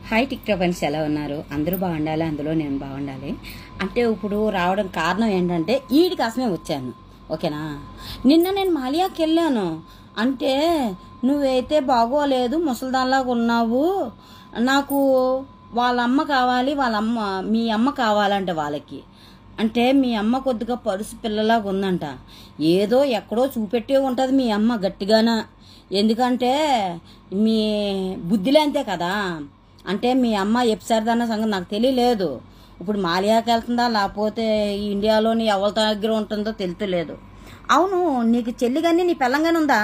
Hi TikTok friends, ఎలా ఉన్నారు? అందరూ బాగుండాలి, అందులో నేను బాగుండాలి. అంటే ఇప్పుడు రావడం కారణం ఏంటంటే ఈడి కోసమే వచ్చాను, ఓకేనా? నిన్న నేను మాలియాకి వెళ్ళాను. అంటే నువ్వైతే బాగోలేదు, ముసలిదానిలాగా ఉన్నావు, నాకు వాళ్ళ అమ్మ కావాలి, మీ అమ్మ కావాలంటే వాళ్ళకి. అంటే మీ అమ్మ కొద్దిగా పరుసు పిల్లలాగా ఉందంట. ఏదో ఎక్కడో చూపెట్టే ఉంటుంది మీ అమ్మ గట్టిగాన. ఎందుకంటే మీ బుద్ధిలే అంతే కదా. అంటే మీ అమ్మ ఎప్సరిదన్న సంగతి నాకు తెలియలేదు. ఇప్పుడు మాలియాకి వెళ్తుందా లేకపోతే ఇండియాలోని ఎవరి దగ్గర ఉంటుందో తెలుతలేదు. అవును, నీకు చెల్లి కానీ నీ పిల్లంగానే ఉందా?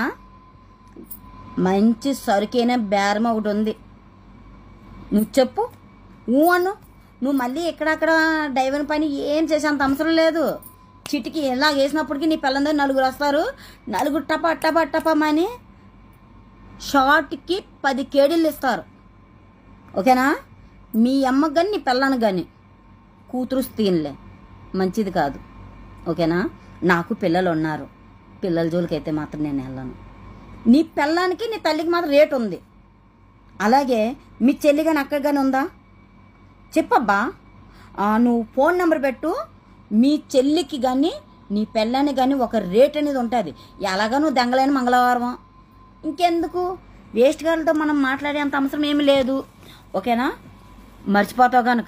మంచి సరుకైన బేరం ఒకటి ఉంది, నువ్వు చెప్పు. అను, నువ్వు మళ్ళీ ఎక్కడక్కడ డ్రైవర్ పని ఏం చేసేంత అవసరం లేదు. చిటికి ఎలా వేసినప్పటికీ నీ పిల్లందరూ నలుగురు వస్తారు, నలుగురు టపమని షార్ట్కి 10 కేడీలు ఇస్తారు, ఓకేనా? మీ అమ్మకు కానీ నీ పిల్లానికి కానీ కూతురు తీన్లే, మంచిది కాదు, ఓకేనా? నాకు పిల్లలు ఉన్నారు, పిల్లల జోలికైతే మాత్రం నేను వెళ్ళను. నీ పిల్లానికి నీ తల్లికి మాత్రం రేటు ఉంది. అలాగే మీ చెల్లి కానీ అక్క కానీ ఉందా? చెప్పబ్బా. నువ్వు ఫోన్ నెంబర్ పెట్టు, మీ చెల్లికి కానీ నీ పిల్లానికి కానీ ఒక రేట్ అనేది ఉంటుంది. ఎలాగా నువ్వు దెంగలేని మంగళవారం, ఇంకెందుకు వేస్ట్ గారితో మనం మాట్లాడేంత అవసరం ఏమి లేదు, ఓకేనా? మర్చిపోతావు కనుక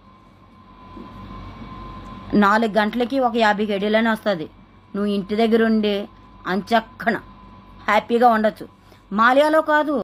4 గంటలకి ఒక 50 కేడీలని వస్తుంది. నువ్వు ఇంటి దగ్గర ఉండి అంచక్కన హ్యాపీగా ఉండొచ్చు. మాలియాలో కాదు,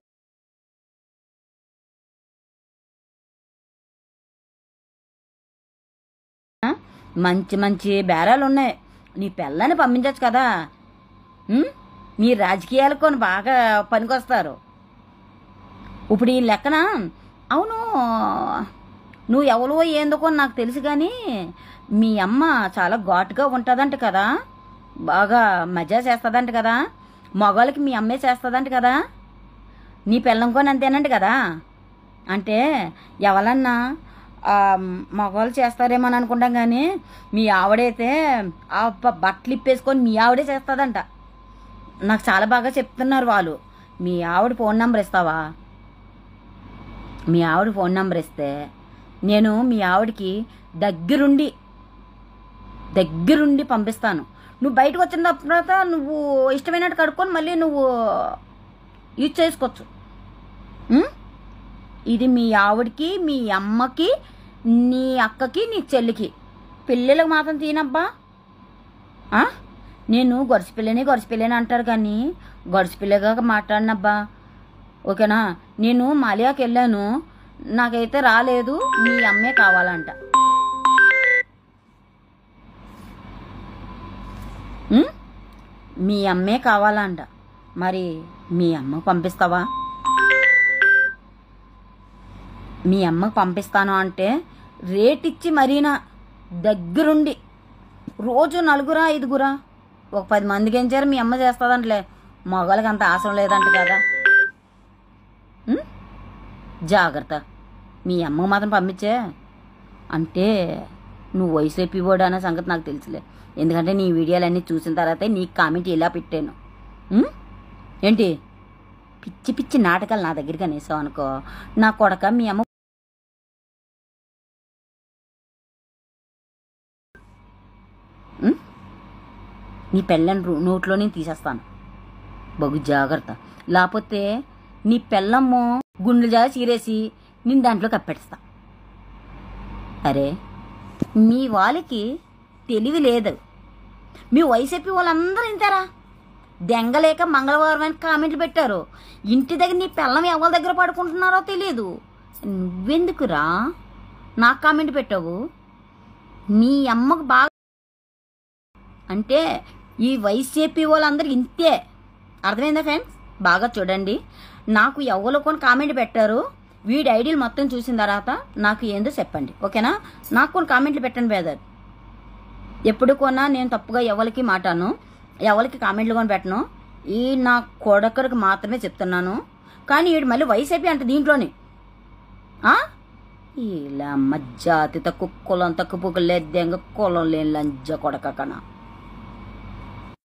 మంచి మంచి బేరాలు ఉన్నాయి. నీ పిల్లని పంపించచ్చు కదా. మీ రాజకీయాలకు బాగా పనికొస్తారు. ఇప్పుడు ఈ లెక్కన అవును, నువ్వు ఎవరో ఏందుకో నాకు తెలుసు, కానీ మీ అమ్మ చాలా ఘాటుగా ఉంటుందంట కదా, బాగా మజా చేస్తుందంట కదా, మగవాళ్ళకి మీ అమ్మే చేస్తుందంట కదా, నీ పిల్లంకొని అంతేనంట కదా. అంటే ఎవరన్నా మగవాళ్ళు చేస్తారేమో అని అనుకుంటాం, కానీ మీ ఆవిడైతే ఆ బట్టలు ఇప్పేసుకొని మీ ఆవిడే చేస్తుందంట. నాకు చాలా బాగా చెప్తున్నారు వాళ్ళు. మీ ఆవిడ ఫోన్ నెంబర్ ఇస్తావా? మీ ఆవిడ ఫోన్ నెంబర్ ఇస్తే నేను మీ ఆవిడకి దగ్గరుండి పంపిస్తాను. నువ్వు బయటకు వచ్చిన తర్వాత నువ్వు ఇష్టమైనట్టు కడుక్కొని మళ్ళీ నువ్వు యూజ్ చేసుకోవచ్చు. ఇది మీ ఆవిడకి, మీ అమ్మకి, నీ అక్కకి, నీ చెల్లికి. పిల్లలకు మాత్రం తీనబ్బా. నేను గొడిసిపిల్లని అంటారు, కానీ గొడిసిపిల్లగా మాట్లాడినబ్బా, ఓకేనా? నేను మాలియాకి వెళ్ళాను, నాకైతే రాలేదు, మీ అమ్మే కావాలంట. మీ అమ్మే కావాలంట. మరి మీ అమ్మకు పంపిస్తావా? మీ అమ్మకు పంపిస్తాను అంటే రేట్ ఇచ్చి మరీనా దగ్గరుండి రోజు 4 5 ఒక 10 మందికి ఎంచారు మీ అమ్మ చేస్తుందంటలే. మగవాళ్ళకి అంత ఆశం లేదంట కదా. జాగ్రత్త, మీ అమ్మకు మాత్రం పంపించే. అంటే నువ్వు వైసీపీ బోర్డు అనే సంగతి నాకు తెలుసులే, ఎందుకంటే నీ వీడియోలన్నీ చూసిన తర్వాతే నీకు కామెంట్ ఇలా పెట్టాను. ఏంటి పిచ్చి పిచ్చి నాటకాలు నా దగ్గరికి అనేసావు అనుకో, నా కొడక మీ అమ్మ నీ పెళ్ళని నోట్లోనే తీసేస్తాను, బగు జాగ్రత్త. లేకపోతే నీ పెళ్ళమ్మో గుండెలు జాగా చీరేసి నేను దాంట్లో కప్పెడతా. అరే మీ వాళ్ళకి తెలివి లేదు. మీ వైసీపీ వాళ్ళందరూ ఇంతారా, దెంగలేక మంగళవారం అని కామెంట్లు పెట్టారు. ఇంటి దగ్గర నీ పిల్లం ఎవరి దగ్గర పడుకుంటున్నారో తెలియదు. నువ్వెందుకురా నాకు కామెంట్ పెట్టావు? మీ అమ్మకు బాగా అంటే ఈ వైసీపీ వాళ్ళందరూ ఇంతే, అర్థమైందా ఫ్రెండ్స్? బాగా చూడండి. నాకు ఎవరో కొన్ని కామెంట్ పెట్టారు, వీడి ఐడీలు మొత్తం చూసిన తర్వాత నాకు ఏందో చెప్పండి, ఓకేనా? నాకు కొన్ని కామెంట్లు పెట్టండి బ్రదర్. ఎప్పుడు కొన్నా నేను తప్పుగా ఎవరికి మాట్లాను, ఎవరికి కామెంట్లు కొని పెట్టను. ఈ నా కొడకరికి మాత్రమే చెప్తున్నాను. కానీ వీడు మళ్ళీ వైసీపీ అంటే దీంట్లోనే ఇలా మజ్జాతి తక్కువ కులం తక్కువ పుక్కులు లేదు, కులం లేని లంజ కొడక కన్నా.